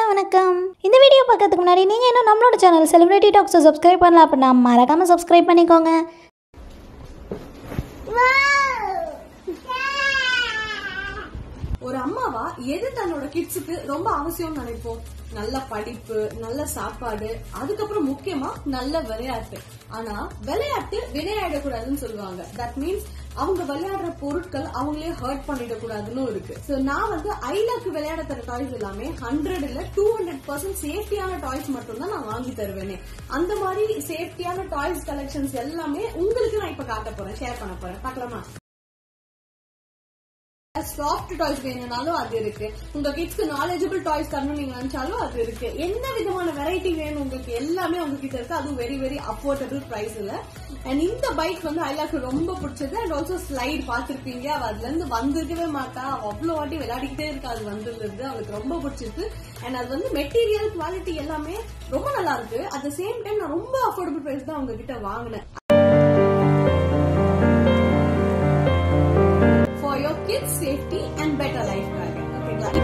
வணக்கம். இந்த வீடியோ பார்க்கறதுக்கு முன்னாடி நீங்கள் இன்னும் நம்மளோட சேனல் செலிபிரிட்டி டாக்ஸை சப்ஸ்கிரைப் பண்ணலாம் அப்படின்னா மறக்காமல் சப்ஸ்கிரைப் பண்ணிக்கோங்க. ஒரு அம்மாவா எது தன்னோட கிட்ஸுக்கு ரொம்ப அவசியம் நினைப்போம்? நல்ல படிப்பு, நல்ல சாப்பாடு, அதுக்கப்புறம் முக்கியமா நல்ல விளையாட்டு. ஆனா விளையாட்டு விளையாடக்கூடாதுன்னு சொல்லுவாங்க. தட் மீன்ஸ் அவங்க விளையாடுற பொருட்கள் அவங்களே ஹர்ட் பண்ணிடக்கூடாதுன்னு இருக்கு. சோ நான் ஐலாக்கு விளையாட தர டாய்ஸ் எல்லாமே 100 200% சேஃப்டியான டாய்ஸ் மட்டும் தான் நான் வாங்கி தருவேனே. அந்த மாதிரி சேஃப்டியான டாய்ஸ் கலெக்ஷன்ஸ் எல்லாமே உங்களுக்கு நான் இப்ப காட்ட போறேன், ஷேர் பண்ண போறேன். பார்க்கலாமா? சாஃப்ட் டாய்ஸ் வேணும்னாலும் அது இருக்கு. உங்க கிட்ஸ்க்கு நாலேஜபிள் டாய்ஸ் தரணும் நீங்க நினைச்சாலும் அது இருக்கு. என்ன விதமான வெரைட்டி வேணும் உங்களுக்கு எல்லாமே உங்ககிட்ட இருக்கு. அதுவும் வெரி வெரி அஃபோர்டபிள் பிரைஸ்ல. அண்ட் இந்த பைக் ஐலாக்கு ரொம்ப பிடிச்சது. அண்ட் ஆல்சோ ஸ்லைட் பாத்திருப்பீங்க, அதுல இருந்து வந்திருக்கவே மாட்டா, அவ்வளவு வாட்டி விளையாடிக்கிட்டே இருக்கு. அது வந்துருது, அவளுக்கு ரொம்ப பிடிச்சிருக்கு. அண்ட் அது மெட்டீரியல் குவாலிட்டி எல்லாமே ரொம்ப நல்லா இருக்கு. அட் த சேம் டைம் நான் ரொம்ப அஃபோர்டபிள் பிரைஸ் தான் உங்ககிட்ட வாங்கினேன். Kids safety and better life. Okay,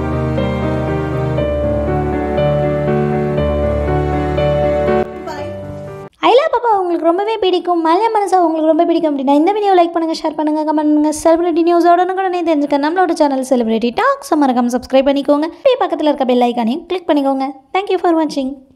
bye. ஐலா பாப்பா உங்களுக்கு ரொம்பவே பிடிக்கும், மலையா மனசா உங்களுக்கு ரொம்ப பிடிக்கும் அப்படின்னா இந்த வீடியோ லைக் பண்ணுங்க, ஷேர் பண்ணுங்க, கமெண்ட் பண்ணுங்க. செலிபிரிட்டி நியூஸோட உடனே தெரிஞ்சுக்க நம்மளோட சேனல் செலிபிரிட்டி டாக்ஸ் மறக்காம சப்ஸ்கிரைப் பண்ணிக்கோங்க. பக்கத்தில் இருக்க பெல் ஐக்கானையும் கிளிக் பண்ணிக்கோங்க. தேங்க்யூ ஃபார் வாட்சிங்.